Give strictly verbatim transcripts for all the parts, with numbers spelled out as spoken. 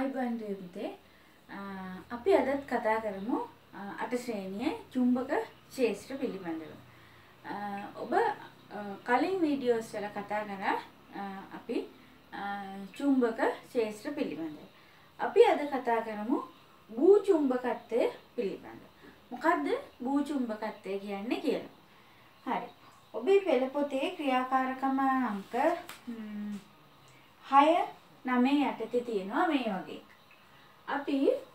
ආයුබෝවන් පුතේ. අපි අදත් කතා කරමු අට ශ්‍රේණියේ චුම්බක ක්ෂේත්‍ර පිළිබඳව. ඔබ කලින් වීඩියෝස් වල කතා කරා අපි චුම්බක ක්ෂේත්‍ර පිළිබඳව. අපි අද කතා කරමු භූ චුම්බකත්වය පිළිබඳව. මොකද්ද භූ චුම්බකත්වය කියන්නේ කියලා. හරි. ඔබේ පෙළ පොතේ ක්‍රියාකාරකම අංක හය නවය යටතේ තියෙනවා මේ වගේ. අපි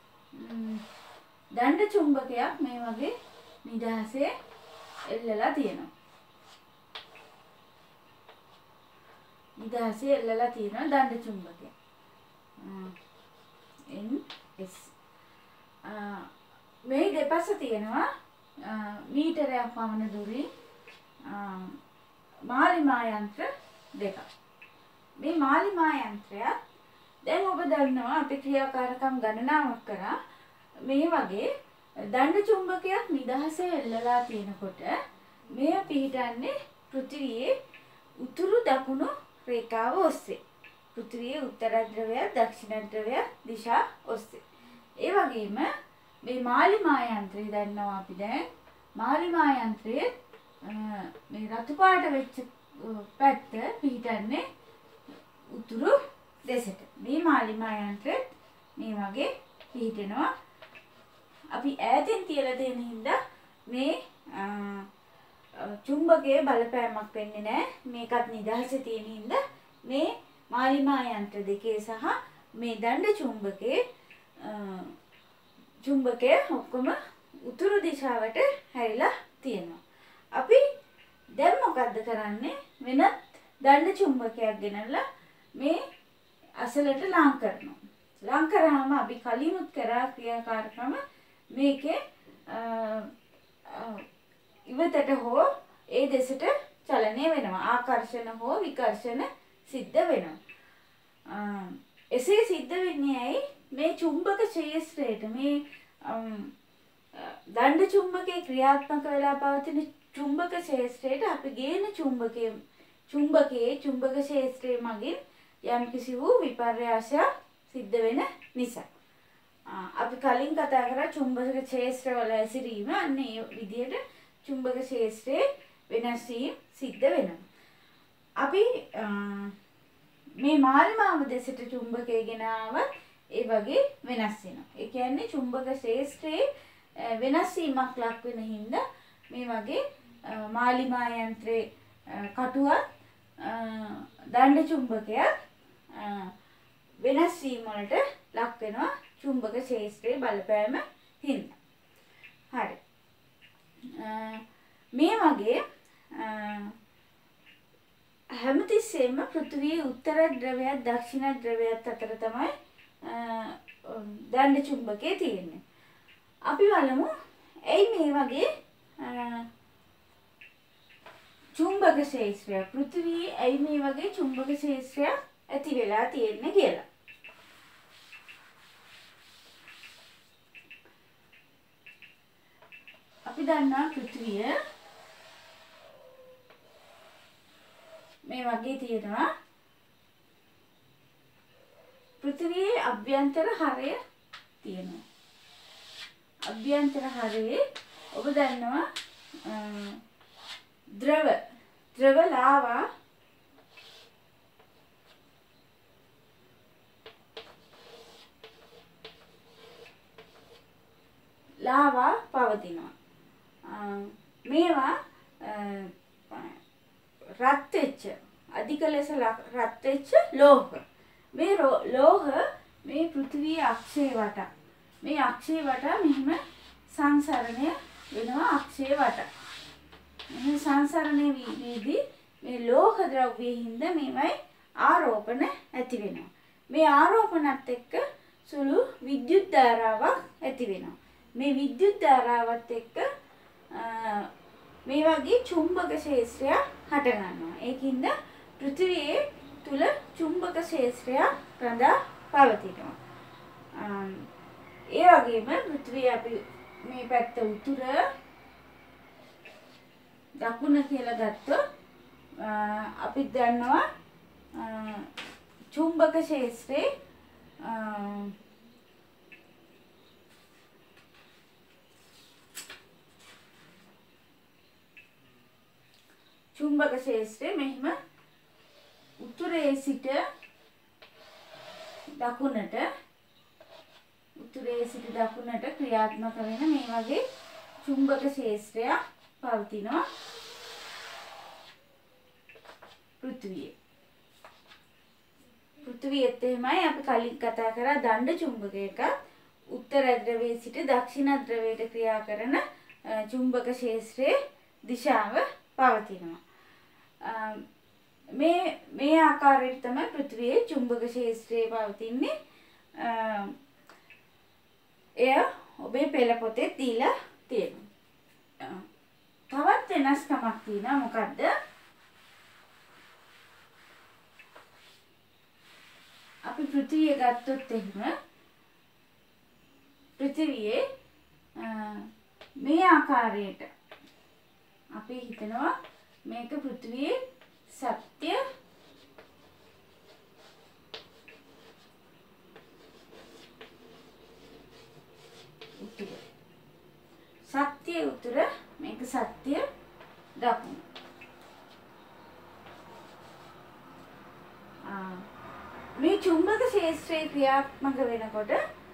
දණ්ඩ චුම්බකයක් මේ වගේ නිදහසේ එල්ලලා තියෙනවා. නිදහසේ එල්ලලා තියෙනවා දණ්ඩ චුම්බකය. N S මේ දෙපස තියෙනවා මීටරයක් පමණ දුරින් මාලිමා යන්ත්‍ර දෙකක්. මේ මාලිමා යන්ත්‍රය දැන් ඔබ දන්නවා අපි ක්‍රියාකාරකම් ගණනාවක් කරා මේ වගේ දණ්ඩ චුම්බකයක් නිදහසේ එල්ලලා තියෙනකොට මෙය පිහිටන්නේ පෘථිවියේ උතුරු දකුණු රේඛාව ඔස්සේ. පෘථිවියේ උත්තර ධ්‍රවය දක්ෂිණ ධ්‍රවය දිශා ඔස්සේ. ඒ වගේම මේ මාලිමා යන්ත්‍රය දන්නවා අපි දැන් මාලිමා යන්ත්‍රයේ මේ රතු පාට වෙච්ච පැත්ත පිහිටන්නේ උතුරු දෙසට. මේ මාලිමා යන්ත්‍රය මේ වගේ පිහිටෙනවා. අපි ඈතින් තියලා තියෙන හින්දා මේ චුම්බකයේ බලපෑමක් වෙන්නේ නැහැ. මේකත් නිදහසේ තියෙන හින්දා මේ මාලිමා යන්ත්‍ර දෙකේ සහ මේ දණ්ඩ චුම්බකයේ චුම්බකය ඔක්කොම උතුරු දිශාවට හැරිලා තියෙනවා. අපි දැන් මොකද්ද කරන්නේ? වෙනත් දණ්ඩ චුම්බකයක් ගෙනල්ලා මේ අසලට ලං කරනවා. ලං කරාම අපි කලිනුත් කරා ක්‍රියාකාරකම මේකේ ඉවතට හෝ ඒ දෙසට චලනය වෙනවා. ආකර්ෂණ හෝ විකර්ෂණ සිද්ධ වෙනවා. එසේ සිද්ධ වෙන්නේ ඇයි? මේ චුම්බක ක්ෂේත්‍රයට මේ දණ්ඩ චුම්බකයේ ක්‍රියාත්මක වෙලා පවතින චුම්බක ක්ෂේත්‍රයට අපි ගේන චුම්බකයේ චුම්බකයේ චුම්බක ක්ෂේත්‍රයේ මගින් යම්කිසි වූ විපර්යාසයක් සිද්ධ වෙන නිසා. අපි කලින් කතා කරා චුම්බක ක්ෂේත්‍රවල ඇසිරීම. අන්න ඒ විදිහට චුම්බක ක්ෂේත්‍රයේ වෙනස් වීම සිද්ධ වෙනවා. අපි මේ මාලිමාව දෙසට චුම්බකය ගෙන ආවත් ඒ වගේ වෙනස් වෙනවා. ඒ කියන්නේ චුම්බක ක්ෂේත්‍රයේ වෙනස් වීමක් ලක් වෙන හින්දා මේ වගේ මාලිමා යන්ත්‍රයේ කටුවක් දණ්ඩ චුම්බකයක් වෙනස් වීම වලට ලක් වෙනවා චුම්බක ක්ෂේත්‍රයේ බලපෑම හින්දා. හරි. මේ වගේ හැමතිස්සෙම පෘථිවියේ උත්තර ධ්‍රවයත් දක්ෂිණ ධ්‍රවයත් අතර තමයි දණ්ඩ චුම්බකය තියෙන්නේ. අපි බලමු ඇයි මේ වගේ චුම්බක ක්ෂේත්‍රයක් පෘථිවියේ ඇයි මේ වගේ චුම්බක ක්ෂේත්‍රයක් ඇති වෙලා තියෙන්නේ කියලා. අපි දන්නවා පෘථිවිය මේ වගේ තියෙනවා. පෘථිවියේ අභ්‍යන්තර හරය තියෙනවා. අභ්‍යන්තර හරයේ ඔබ දන්නවා ද්‍රව ද්‍රව ලාවා ලාවා පවතිනවා. මේවා රත් වෙච්ච අධික ලෙස රත් වෙච්ච ලෝහ. මේ ලෝහ මේ පෘථිවියේ අක්ෂය වටා මේ අක්ෂය වටා මෙහිම සංසරණය වෙනවා. අක්ෂය වටා මේ සංසරණය වීදී මේ ලෝහ ද්‍රව්‍යයේ හින්දා මේවයි ආරෝපණ ඇති වෙනවා. මේ ආරෝපණත් එක්ක සුළු විද්‍යුත් ධාරාවක් ඇති වෙනවා. මේ විද්‍යුත් ධාරාවත් එක්ක මේ වගේ චුම්බක ක්ෂේත්‍රයක් හට ගන්නවා. ඒකින්ද පෘථිවියේ තුල චුම්බක ක්ෂේත්‍රයක් රඳා පවතිනවා. ඒ වගේම පෘථිවිය අපි මේ පැත්ත උතුර දකුණ කියලා ගත්තොත් අපි දන්නවා චුම්බක ක්ෂේත්‍රයේ චුම්බක ක්ෂේත්‍රය මෙහිම උතුරේ සිට දකුණට උතුරේ සිට දකුණට ක්‍රියාත්මක වෙන මේ වගේ චුම්බක ක්ෂේත්‍රයක් පවතිනවා පෘථිවියේ. පෘථිවියත් එහෙමයි අපි කලින් කතා කරා දණ්ඩ චුම්බකයක උත්තර ධ්‍රවයේ සිට දක්ෂිණ ධ්‍රවයට ක්‍රියා කරන චුම්බක ක්ෂේත්‍රයේ දිශාව පවතිනවා. මේ මේ ආකාරයට තමයි පෘථිවියේ චුම්බක ක්ෂේත්‍රය පවතින්නේ. එය ඔබේ පෙළ පොතේ දීලා තියෙනවා. තවත් වෙනස්කමක් තියෙනවා. මොකද්ද? අපි පෘථිවිය ගත්තොත් එහෙම පෘථිවියේ මේ ආකාරයට අපි හිතනවා මේක පෘථිවියේ සත්‍ය උතුර සත්‍ය උතුර මේක සත්‍ය දකුණ. මේ චුම්බක ක්ෂේත්‍රයේ ක්‍රියාත්මක වෙනකොට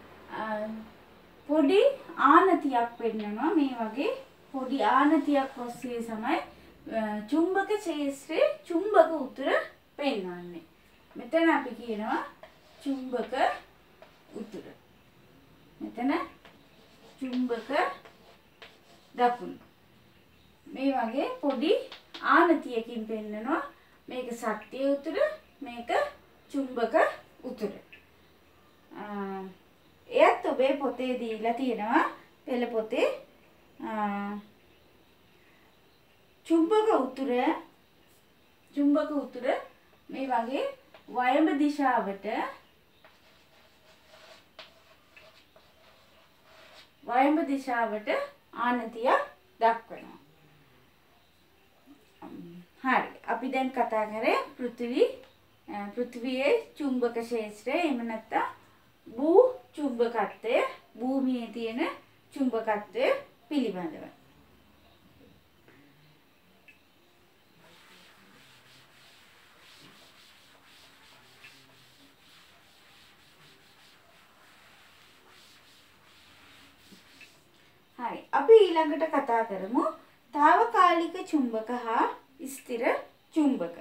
පොඩි ආනතියක් වෙන්නනවා. මේ වගේ පොඩි ආනතියක් ඔස්සේ තමයි චුම්බක ක්ෂේත්‍රයේ චුම්බක උතුර පෙන්වන්නේ. මෙතන අපි කියනවා චුම්බක උතුර. මෙතන චුම්බක දකුණ. මේ වගේ පොඩි ආනතියකින් පෙන්නනවා. මේක සත්‍ය උතුර, මේක චුම්බක උතුර. එයත් ඔබේ පොතේ දීලා තියෙනවා පෙළ පොතේ. චුම්බක උතුර චුම්බක උතුර මේ වගේ වයඹ දිශාවට වයඹ දිශාවට ආනතියක් දක්වනවා. හරි. අපි දැන් කතා කරේ පෘථිවි පෘථිවියේ චුම්බක ක්ෂේත්‍රය එහෙම නැත්නම් භූ චුම්බකත්වය භූමියේ තියෙන චුම්බකත්වය පිළිබඳව. හරි. අපි ඊළඟට කතා කරමු తాවකාලික චුම්බක හා ස්ථිර චුම්බක.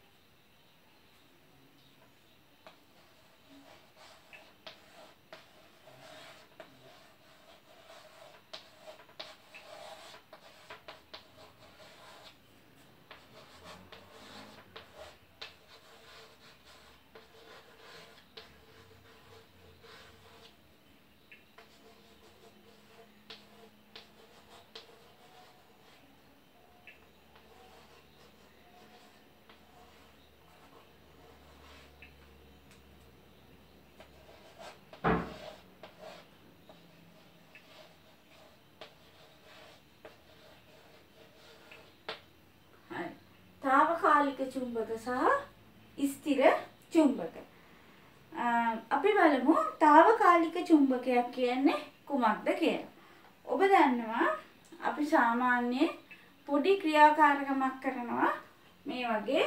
తాවකාලික චුම්බක සහ ස්ථිර චුම්බක. අපි බලමු తాවකාලික චුම්බකයක් කියන්නේ කුමක්ද කියලා. ඔබ දන්නවා අපි සාමාන්‍යයෙන් පොඩි ක්‍රියාකාරකමක් කරනවා මේ වගේ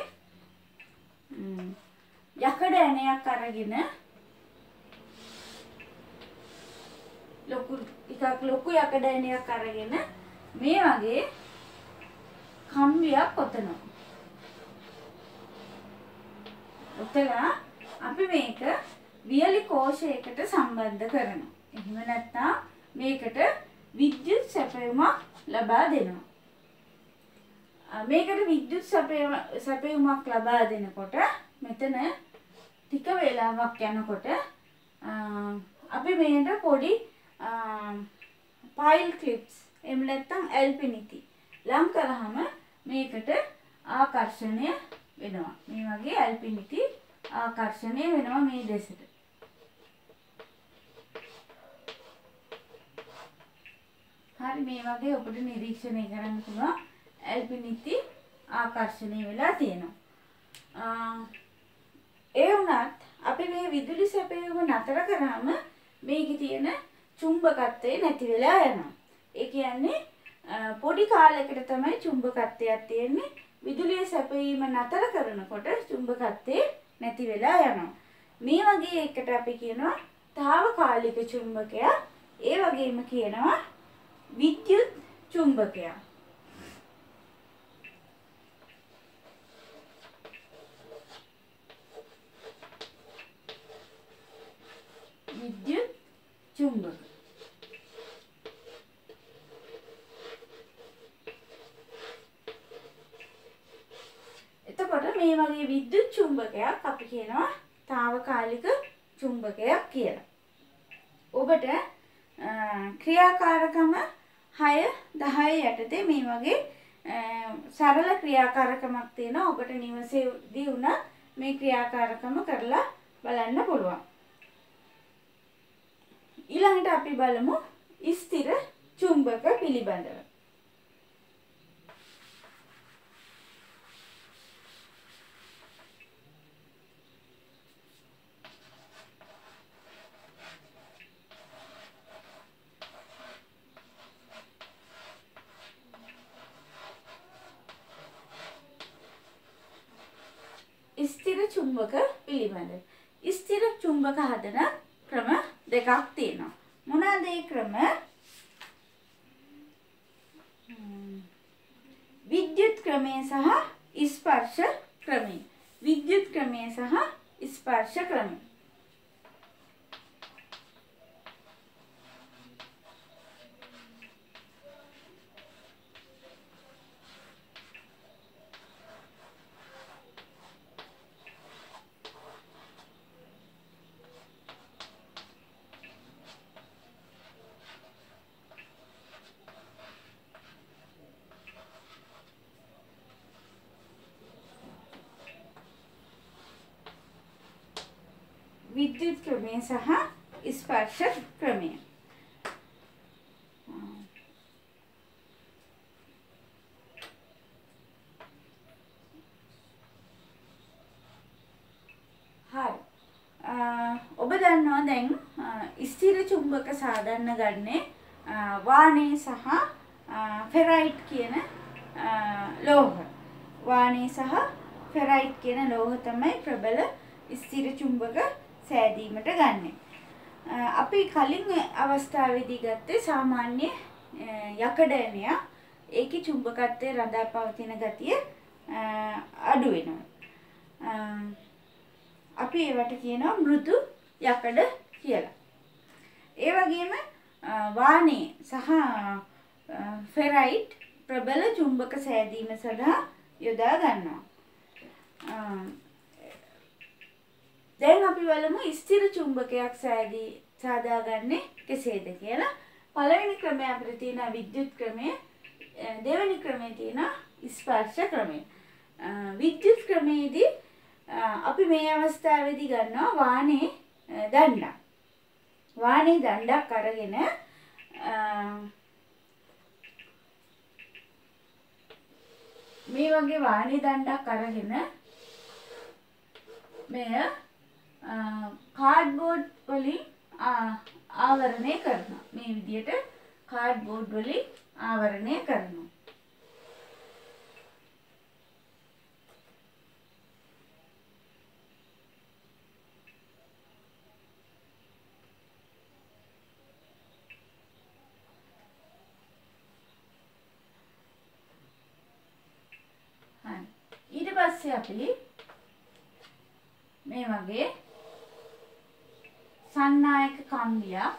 යකඩ ඇණයක් අරගෙන ලොකු ටිකක් ලොකු යකඩ ඇණයක් අරගෙන මේ වගේ කම්බියක් ඔතනවා. ඔතලා අපි මේක වියලි කෝෂයකට සම්බන්ධ කරනවා. එහෙම නැත්නම් මේකට විද්‍යුත් සැපයුමක් ලබා දෙනවා. මේකට විද්‍යුත් සැපයුමක් ලබා දෙනකොට මෙතන ටික වේලාවක් යනකොට අපි මේකට පොඩි පයිල් ක්ලිප්ස් එහෙම නැත්නම් ඇල්පිනිටි ලං කරාම මේකට ආකර්ෂණය වෙනවා. මේ වගේ ඇල්පිනිටි ආකර්ෂණය වෙනවා මේ දෙසට. හරි. මේ වගේ ඔබට නිරීක්ෂණය කරන්න පුළුවන් ඇල්පිනිටි ආකර්ෂණය වෙලා තියෙනවා. ඒ වුණත් අපි මේ විදුලි සැපයුම නතර කරාම මේකේ තියෙන චුම්බකත්වය නැති වෙලා යනවා. ඒ කියන්නේ පොඩි කාලයකට තමයි චුම්බකත්වයක් තියෙන්නේ. විදුලිය සැපයීම නතර කරනකොට චුම්බකත්වය නැති වෙලා යනවා. මේ වගේ එකට අපි කියනවා తాවකාලික චුම්බකයක්. ඒ වගේම කියනවා විද්‍යුත් චුම්බකයක්. විද්‍යුත් චුම්බක. එතකොට මේ වගේ විද්‍යුත් චුම්බකයක් අපි කියනවා తాවකාලික චුම්බකයක් කියලා. ඔබට ක්‍රියාකාරකම හය දහය යටතේ මේ වගේ සරල ක්‍රියාකාරකමක් තියෙනවා. ඔබට නිවසේදී වුණා මේ ක්‍රියාකාරකම කරලා බලන්න පුළුවන්. ඊළඟට අපි බලමු ස්ථිර චුම්බක පිළිබඳව. ස්ථිර චුම්බක පිළිබඳව. ස්ථිර චුම්බක හදන ක්‍රම දෙකක් තියෙනවා. මොනවාද ඒ ක්‍රම? විද්‍යුත් ක්‍රමය සහ ස්පර්ශ ක්‍රමය. විද්‍යුත් ක්‍රමය සහ ස්පර්ශ ක්‍රමය. විද්‍යුත් ක්‍රමය සහ ස්පර්ශ ක්‍රමය. හරි. ඔබ දන්නවා දැන් ස්ථිර චුම්බක සාධන්න ගන්නේ වානේ සහ ෆෙරයිට් කියන ලෝහ. වානේ සහ ෆෙරයිට් කියන ලෝහ තමයි ප්‍රබල ස්ථිර චුම්බක සෑදීමට ගන්නෙ. අපි කලින් අවස්ථාවේදී ගත්තේ සාමාන්‍ය යකඩ ඇණයක්. ඒකේ චුම්බකත්වයේ රඳා පවතින ගතිය අඩු වෙනවා. අපි ඒවට කියනවා මෘදු යකඩ කියලා. ඒ වගේම වානේ සහ ෆෙරයිට් ප්‍රබල චුම්බක සෑදීම සඳහා යොදා ගන්නවා. දැන් අපි බලමු ස්ථිර චුම්බකයක් සෑදී සාදාගන්නේ කෙසේද කියලා. පළවෙනි ක්‍රමය අපිට තියෙනවා විද්‍යුත් ක්‍රමය. දෙවෙනි ක්‍රමය තියෙනවා ස්පර්ශ ක්‍රමය. විද්‍යුත් ක්‍රමයේදී අපි මේ අවස්ථාවේදී ගන්නවා වානේ දණ්ඩක්. වානේ දණ්ඩක් අරගෙන මේ වගේ වානේ දණ්ඩක් අරගෙන මෙය කාඩ්බෝඩ් වලින් ආවරණය කරනවා. මේ විදිහට කාඩ්බෝඩ් වලින් ආවරණය කරනවා. ඊට පස්සේ අපි මේ වගේ සන්නායක කම්බියක්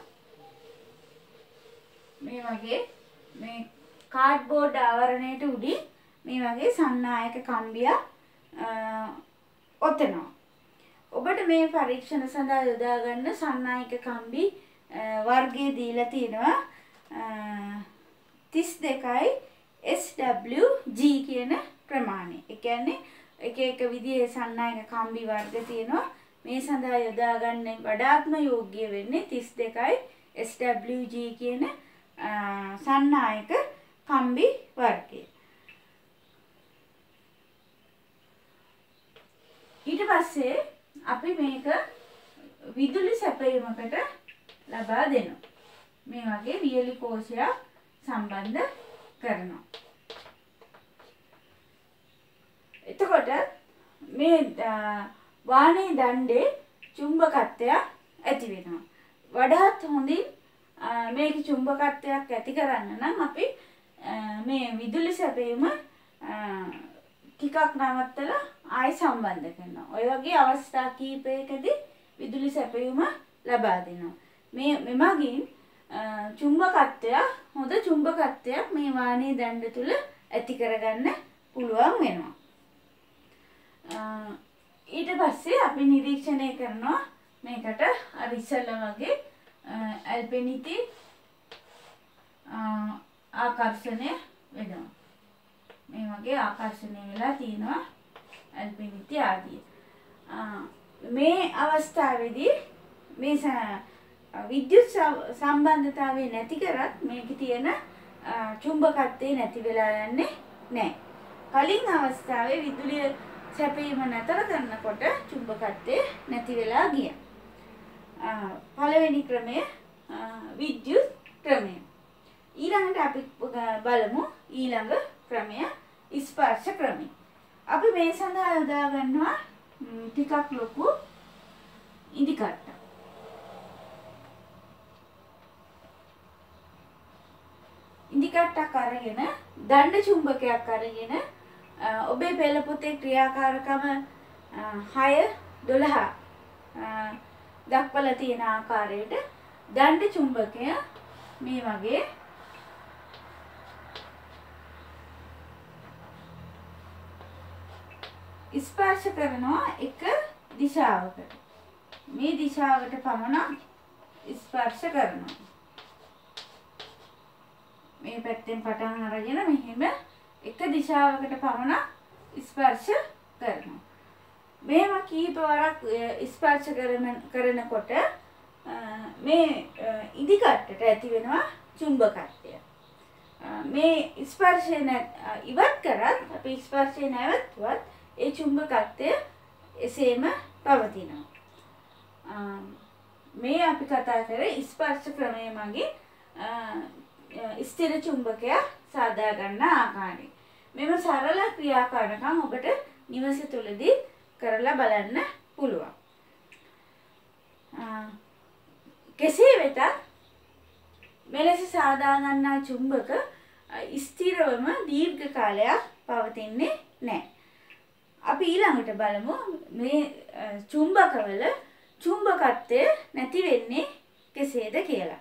මේ වගේ මේ කාඩ්බෝඩ් ආවරණයට උඩින් මේ වගේ සන්නායක කම්බියක් ඔතනවා. ඔබට මේ පරීක්ෂණ සඳහා යොදා ගන්න සන්නායක කම්බි වර්ගය දීලා තියෙනවා තිස් දෙකයි එස් ඩබ්ලිව් ජී කියන ප්‍රමාණය. ඒ කියන්නේ එක එක විදිහේ සන්නායක කම්බි වර්ග තියෙනවා. මේ සඳහා යොදා ගන්න වඩාත්ම යෝග්‍ය වෙන්නේ තිස් දෙකයි එස් ඩබ්ලිව් ජී කියන සන්නායක කම්බි වර්ගය. ඊට පස්සේ අපි මේක විදුලි සැපයීමකට ලබා දෙනවා. මේ වගේ වියලි කෝෂයක් සම්බන්ධ කරනවා. එතකොට මේ වානේ දණ්ඩේ චුම්බකත්වයක් ඇති වෙනවා. වඩාත් හොඳින් මේක චුම්බකත්වයක් ඇති කරන්න නම් අපි මේ විදුලි සැපයීම ටිකක් නවත්තලා ආයෙ සම්බන්ධ කරනවා. ඔය වගේ අවස්ථා කීපයකදී විදුලි සැපයීම ලබා දෙනවා. මේ මෙමගින් චුම්බකත්වයක් හොඳ චුම්බකත්වයක් මේ වානේ දණ්ඩ තුල ඇති කරගන්න පුළුවන් වෙනවා. ඊට පස්සේ අපි නිරීක්ෂණය කරනවා මේකට අර ඉස්සෙල්ලා වගේ ඇල්පෙනිටි ආකර්ෂණය වෙනවා. මේ වගේ ආකර්ෂණය වෙලා තියෙනවා ඇල්පෙනිටි ආදී. මේ අවස්ථාවේදී මේ විද්‍යුත් සම්බන්ධතාවය නැති කරත් මේකේ තියෙන චුම්බකත්වය නැති වෙලා යන්නේ නැහැ. කලින් අවස්ථාවේ විදුලිය සැපීම නතර කරනකොට චුම්බකත්වය නැති වෙලා ගියා. පළවෙනි ක්‍රමය විද්‍යුත් ක්‍රමය. ඊළඟට අපි බලමු ඊළඟ ක්‍රමය ස්පර්ශ ක්‍රමය. අපි මේ සඳහා යොදා ගන්නවා ටිකක් ලොකු ඉදි කට්ටක්. ඉදි කට්ටක් අරගෙන දණ්ඩ චුම්බකයක් අරගෙන ඔබේ පෙළ පොතේ ක්‍රියාකාරකම හය දොළහ දක්වලා තියෙන ආකාරයට දණ්ඩ චුම්බකය මේ වගේ ස්පර්ශ කරනවා එක දිශාවකට. මේ දිශාවට පමණක් ස්පර්ශ කරනවා. මේ පැත්තෙන් පටන් අරගෙන මෙහෙම එක දිශාවකට පමණක් ස්පර්ශ කරනවා. මේව කීප වරක් ස්පර්ශ කරන කරනකොට මේ ඉදි කට්ටට ඇති වෙනවා චුම්බකත්වය. මේ ස්පර්ශය ඉවත් කරත් අපි ස්පර්ශය නැවතුවත් ඒ චුම්බකත්වය එසේම පවතිනවා. මේ අපි කතා කරේ ස්පර්ශ ක්‍රමය මගින් ස්ථිර චුම්බකයක් සාදා ගන්න ආකාරය. මෙම සරල ක්‍රියාකාරකම් ඔබට නිවස තුලදී කරලා බලන්න පුළුවන්. කෙසේ වෙතත් මෙලෙස සාදා ගන්නා චුම්බක ස්ථිරවම දීර්ඝ කාලයක් පවතින්නේ නැහැ. අපි ඊළඟට බලමු මේ චුම්බකවල චුම්බකත්වය නැති වෙන්නේ කෙසේද කියලා.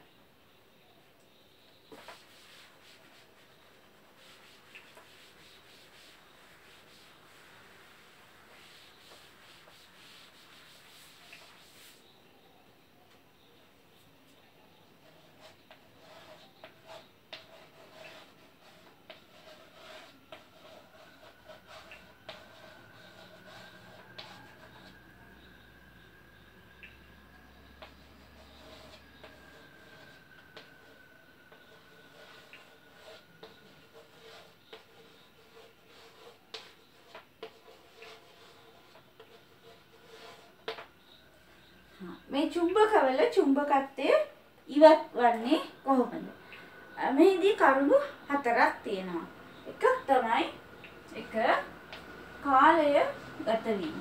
මේ චුම්බකවල චුම්බකත්වය ඉවත් වන්නේ කොහොමද? මේදී කරුණු හතරක් තියෙනවා. එකක් තමයි එක කාලය ගත වීම.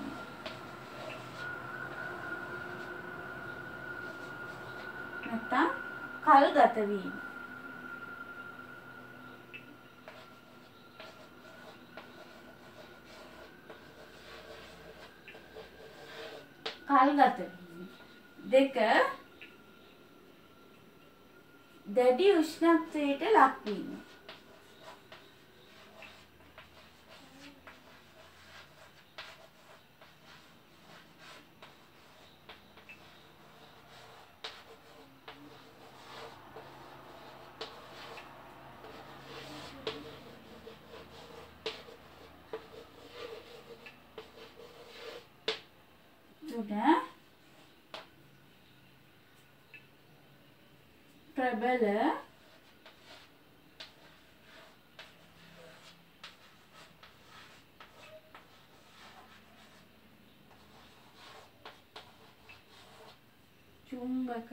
නැත්නම් කල් ගත වීම. කල් ගත වීම. දෙක දැඩි උෂ්ණත්වයට ලක්වීම. තුන ප්‍රබල චුම්බක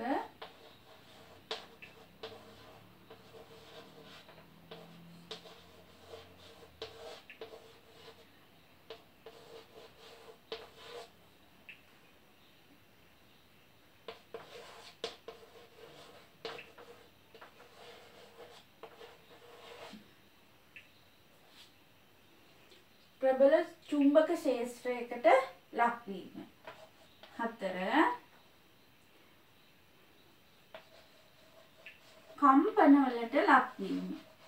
චුම්බක ක්ෂේත්‍රයකට ලක්වීම. හතර කම්පන වලට ලක්වීම.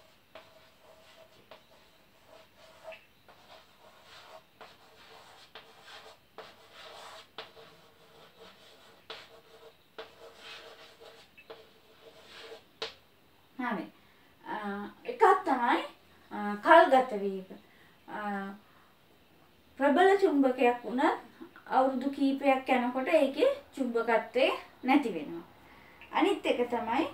හරි. එකක් තමයි කල්ගත වීම. ප්‍රබල චුම්බකයක් වුණත් අවුරුදු කීපයක් යනකොට ඒකේ චුම්බකත්වය නැති වෙනවා. අනිත් එක තමයි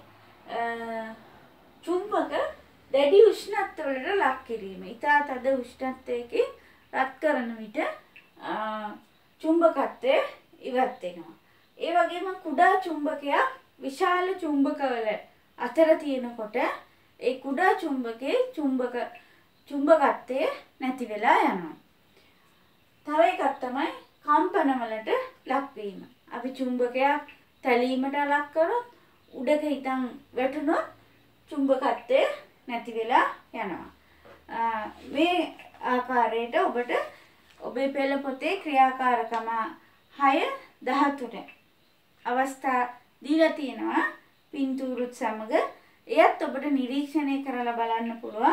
චුම්බක දැඩි උෂ්ණත්වවලට ලක් කිරීම. ඉතා තද උෂ්ණත්වයකින් රත් කරන විට චුම්බකත්වය ඉවත් වෙනවා. ඒ වගේම කුඩා චුම්බකයක් විශාල චුම්බකවල අතර තියෙනකොට ඒ කුඩා චුම්බකයේ චුම්බක චුම්බකත්වය නැති වෙලා යනවා. තව එකක් තමයි කම්පන වලට ලක්වීම. අපි චුම්බකයක් තැලීමට ලක් කරොත් උඩක හිටන් වැටුනොත් චුම්බකත්වය නැති වෙලා යනවා. මේ ආකාරයට ඔබට ඔබේ පෙළ පොතේ ක්‍රියාකාරකම හය දහතුන අවස්ථා දීලා තියෙනවා පින්තූරුත් සමග. එයත් ඔබට නිරීක්ෂණය කරලා බලන්න පුළුවන්.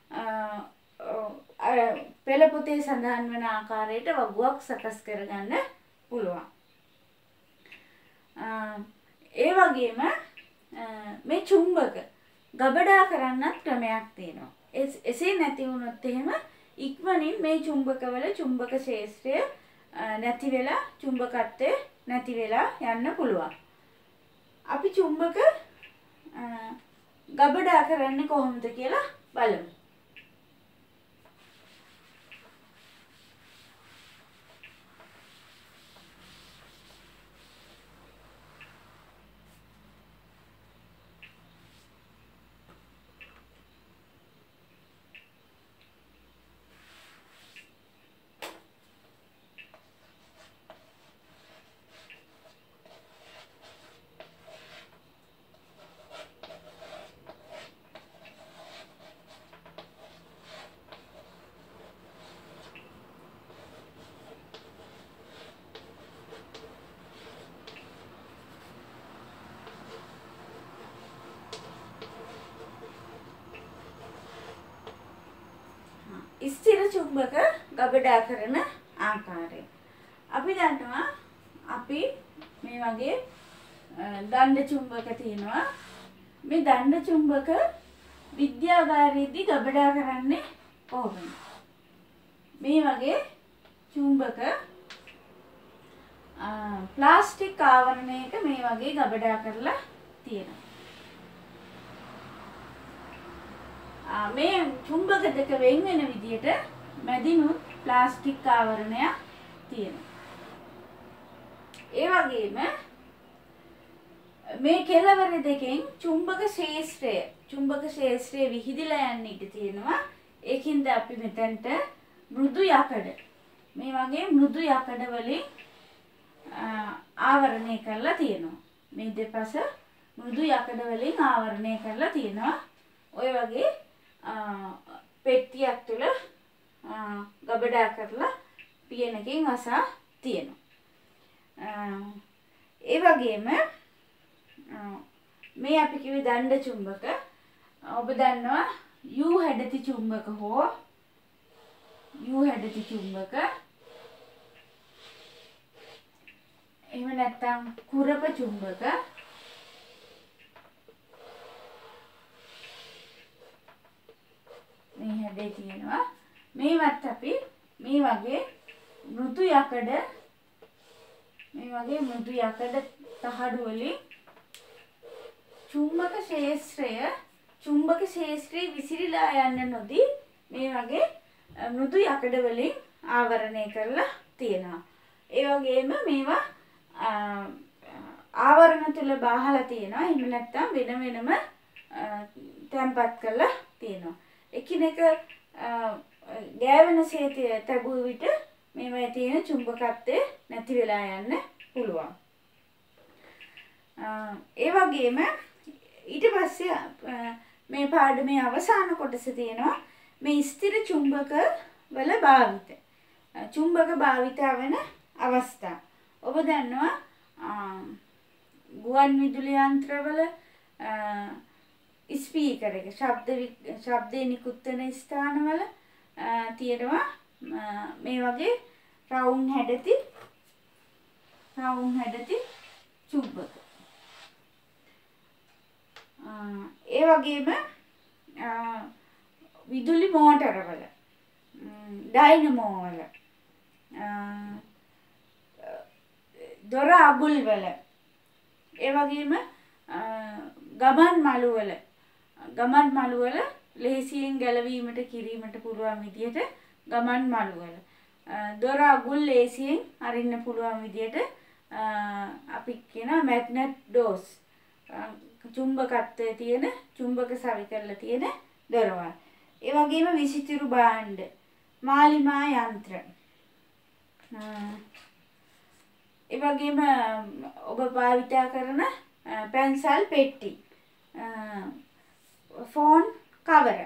පෙළ පොතේ සඳහන් වන ආකාරයට වගුවක් සකස් කරගන්න පුළුවන්. ඒ වගේම මේ චුම්බක ගබඩා කරන්නත් ක්‍රමයක් තියෙනවා. එසේ නැති වුණොත් එහෙම ඉක්මනින් මේ චුම්බකවල චුම්බක ක්ෂේත්‍රය නැති වෙලා චුම්බකත්වය නැති වෙලා යන්න පුළුවන්. අපි චුම්බක ගබඩා කරන්නේ කොහොමද කියලා බලමු. ස්ථිර චුම්බක ගබඩා කරන ආකාරය. අපි දන්නවා අපි මේ වගේ දණ්ඩ චුම්බක තියෙනවා. මේ දණ්ඩ චුම්බක විද්‍යාගාරයේදී ගබඩා කරන්නේ කොහොමද? මේ වගේ චුම්බක ප්ලාස්ටික් ආවරණයක මේ වගේ ගබඩා කරලා තියෙනවා. මේ චුම්බක දෙක වෙන් වෙන විදියට මැදිනුත් ප්ලාස්ටික් ආවරණයක් තියෙනවා. ඒ වගේම මේ කෙළවර දෙකෙන් චුම්බක ක්ෂේත්‍රය චුම්බක ක්ෂේත්‍රය විහිදලා යන්න ඉඩ තියෙනවා. ඒකින්ද අපි මෙතනට මෘදු යකඩ මේ වගේ මෘදු යකඩ වලින් ආවරණය කරලා තියෙනවා. මේ දෙපස මෘදු යකඩ වලින් ආවරණය කරලා තියෙනවා. ඔය වගේ පෙට්ටියක් තුළ ගබඩා කරලා පියනකින් වසා තියෙනවා. ඒ වගේම මේ අපි කිව්වේ දණ්ඩ චුම්බක. ඔබ දන්නවා යු හැඩති චුම්බක හෝ යු හැඩති චුම්බක. එහෙම නැත්නම් කුරප චුම්බක. මේ හැඩේ තියෙනවා. මේවත් අපි මේ වගේ මෘදු යකඩ මේ වගේ මෘදු යකඩ තහඩු වලින් චුම්බක ක්ෂේත්‍රය චුම්බක ක්ෂේත්‍රය විසිරීලා යන්න නොදී මේ වගේ මෘදු යකඩ වලින් ආවරණය කරලා තියෙනවා. ඒ වගේම මේවා ආවරණ තුල බාහලා තියෙනවා. එහෙම නැත්නම් වෙන වෙනම තැම්පත් කරලා තියෙනවා. එකිනෙක ගෑවෙන සේතය තැබුව විට මේවා තියෙන චුම්බකත්වය නැති වෙලා යන්න පුළුවන්. ඒ වගේම ඊට පස්සේ මේ පාඩමේ අවසාන කොටස තියෙනවා මේ ස්ථිර චුම්බක වල භාවිත. චුම්බක භාවිතා වෙන අවස්ථා. ඔබ දන්නවා ගුවන් විදුලි යන්ත්‍රවල ස්පීකර් එක ශබ්ද ශබ්දේ නිකුත් වෙන ස්ථානවල තියෙනවා මේ වගේ රවුම් හැඩති රවුම් හැඩති චුම්බක. ඒ වගේම විදුලි මෝටරවල ඩයිනමෝ වල දොර අබුල් වල ඒ වගේම ගමන් මළු වල ගමන් මළු වල ලේසියෙන් ගැලවීමට කිරීමට පුළුවන් විදියට ගමන් මළු වල දොර අබුල් ලේසියෙන් අරින්න පුළුවන් විදියට අපි කියන මැග්නට් ඩෝස් චුම්බකත්වයේ තියෙන චුම්බක සවි කරලා තියෙන දොරවල්. ඒ වගේම විසිතුරු භාණ්ඩ මාලිමා යන්ත්‍ර ඒ වගේම ඔබ භාවිතා කරන පැන්සල් පෙට්ටි ෆෝන් කවර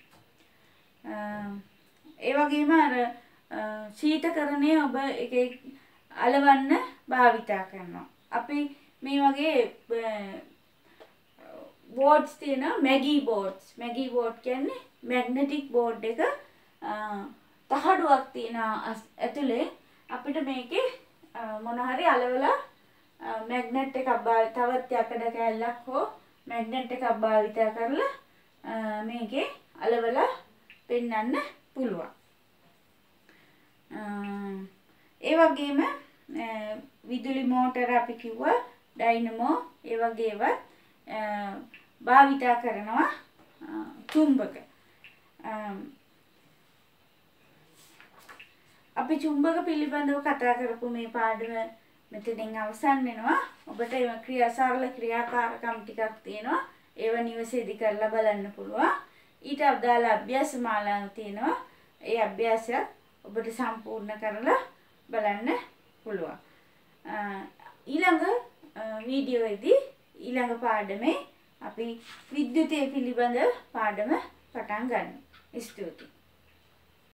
ඒ වගේම අර ශීතකරණය ඔබ එක අලවන්න භාවිතා කරනවා. අපි මේ වගේ බෝඩ්ස් තියෙනවා මැගී බෝඩ්ස් මැගී බෝඩ් කියන්නේ මැග්නටික් බෝඩ් එක තහඩුවක් තියෙනවා ඇතුලේ අපිට මේකේ මොන හරි අලවලා මැග්නට් එකක් තවත් යකඩ කෑල්ලක් හෝ මැග්නට් එකක් භාවිතා කරලා මේකේ අලවලා පෙන්වන්න පුළුවන්. ඒ වගේම විදුලි මෝටර අපි කිව්වා ඩයිනමෝ ඒ වගේ ඒවා භාවිතා කරනවා චුම්බක. අපි චුම්බක පිළිබඳව කතා කරපු මේ පාඩම මෙතනින් අවසන් වෙනවා. ඔබට ඒ ක්‍රියා සරල ක්‍රියාකාරකම් ටිකක් තියෙනවා. ඒව නිවසේදී කරලා බලන්න පුළුවන්. ඊට අදාළ අභ්‍යාස මාලාවක් තියෙනවා. ඒ අභ්‍යාසය ඔබට සම්පූර්ණ කරලා බලන්න පුළුවන්. ඊළඟ වීඩියෝවේදී ඊළඟ පාඩමේ අපි විද්‍යුතය පිළිබඳ පාඩම පටන් ගන්නවා. ස්තුතියි.